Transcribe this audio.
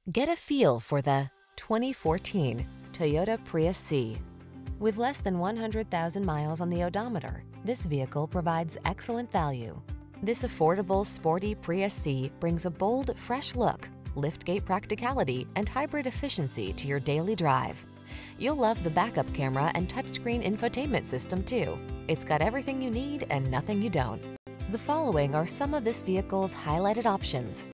Get a feel for the 2014 Toyota Prius C. With less than 100,000 miles on the odometer, this vehicle provides excellent value. This affordable, sporty Prius C brings a bold, fresh look, liftgate practicality, and hybrid efficiency to your daily drive. You'll love the backup camera and touchscreen infotainment system too. It's got everything you need and nothing you don't. The following are some of this vehicle's highlighted options: